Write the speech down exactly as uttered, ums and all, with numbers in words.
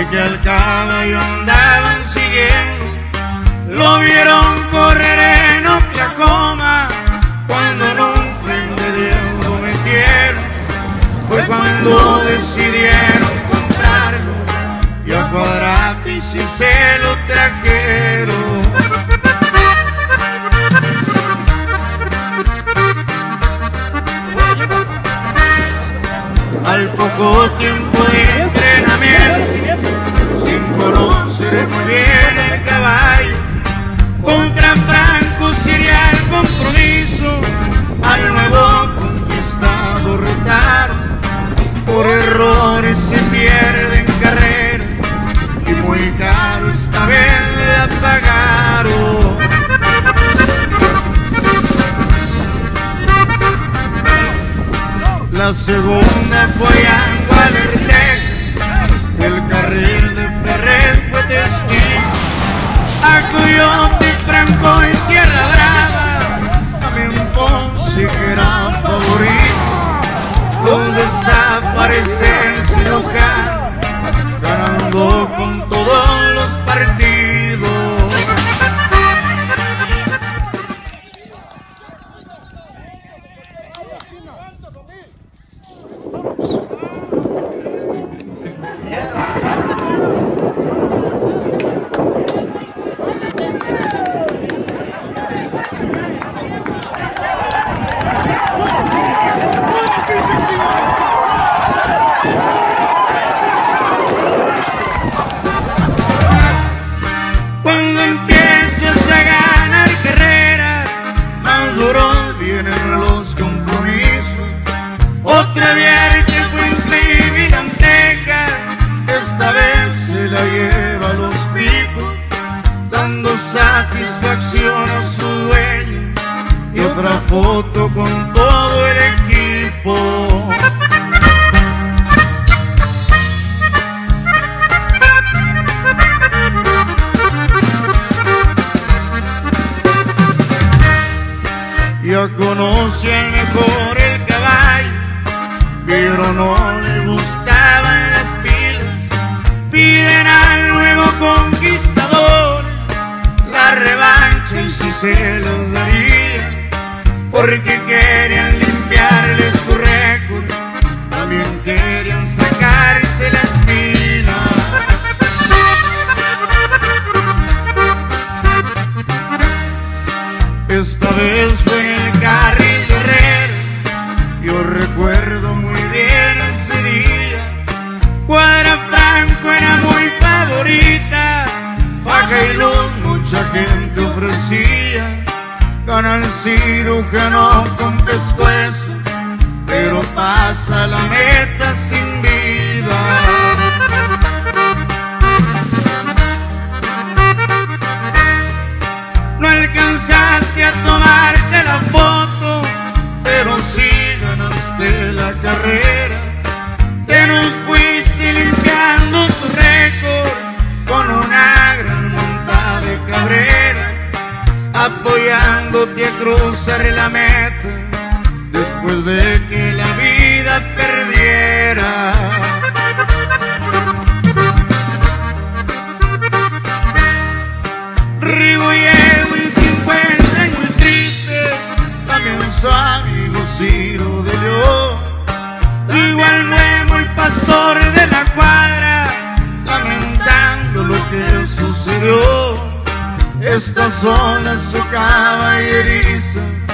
porque al caballo andaban siguiendo. Lo vieron correr en Oklahoma, cuando en un tren de Dios lo metieron. Fue cuando decidieron comprarlo y a Cuadrapis y se lo trajeron. Al poco tiempo de entrenamiento, sin conocer muy bien el caballo, contra Franco sería el compromiso. Al nuevo conquistado retaron, por errores se pierden carreras y muy caro esta vez la pagaron. La segunda fue a Gualertec, el carril de Ferrer fue testigo. A Coyote, Franco y Sierra Brava, también Ponce que era favorito. Los desaparecen sin enojar, ganando con todos los partidos. Cuando empiezas a ganar carreras, más duros vienen los compromisos. Otra vierte fue en Cleveland, Texas, esta vez se la lleva a los picos, dando satisfacción a su dueño, y otra foto con todo el equipo. Ya conoce al mejor el caballo, pero no le gustaban las pilas. Piden al nuevo conquistador la revancha y si se los daría, porque querían limpiarle su récord, también querían sacarse la espina. Esta vez fue en el carril de Herrera, yo recuerdo muy bien ese día. Cuadra Franco era muy favorita, faja y luz mucha gente ofrecía. Gana el cirujano con pescuezo, pero pasa la meta sin vida. No alcanzaste a tomarte la foto, pero sí ganaste la carrera. Te nos fuiste limpiando tu récord con una gran monta de cabreras, apoyándote a cruzar la meta después de que la vida perdiera. Rigo y Edwin se encuentran muy tristes, también su amigo Ciro de León. Igual Memo, el pastor de la cuadra, lamentando lo que sucedió. Estas son las su caballeriza